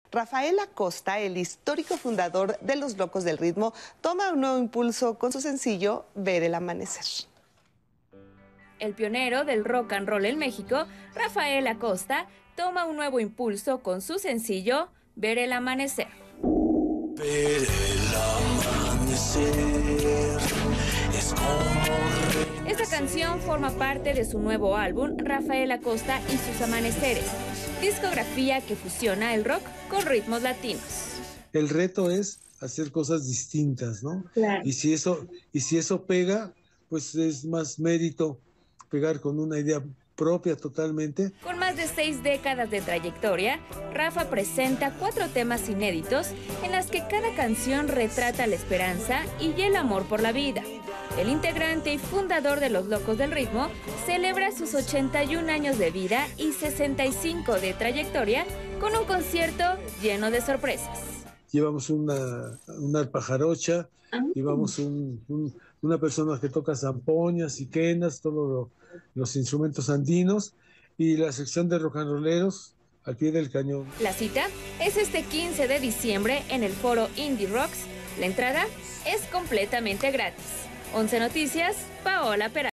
Rafael Acosta, el histórico fundador de Los Locos del Ritmo, toma un nuevo impulso con su sencillo Ver el Amanecer. El pionero del rock and roll en México, Rafael Acosta, toma un nuevo impulso con su sencillo Ver el Amanecer. Ver el amanecer es como... Esta canción forma parte de su nuevo álbum Rafael Acosta y sus amaneceres, discografía que fusiona el rock con ritmos latinos. El reto es hacer cosas distintas, ¿no? Claro. Y si eso pega, pues es más mérito pegar con una idea propia totalmente. Con más de 6 décadas de trayectoria, Rafa presenta 4 temas inéditos en las que cada canción retrata la esperanza y el amor por la vida. El integrante y fundador de Los Locos del Ritmo celebra sus 81 años de vida y 65 de trayectoria con un concierto lleno de sorpresas. Llevamos una arpa jarocha, llevamos una persona que toca zampoñas y quenas, todos los instrumentos andinos, y la sección de rock and rolleros al pie del cañón. La cita es este 15 de diciembre en el foro Indie Rocks. La entrada es completamente gratis. 11 Noticias, Paola Peralta.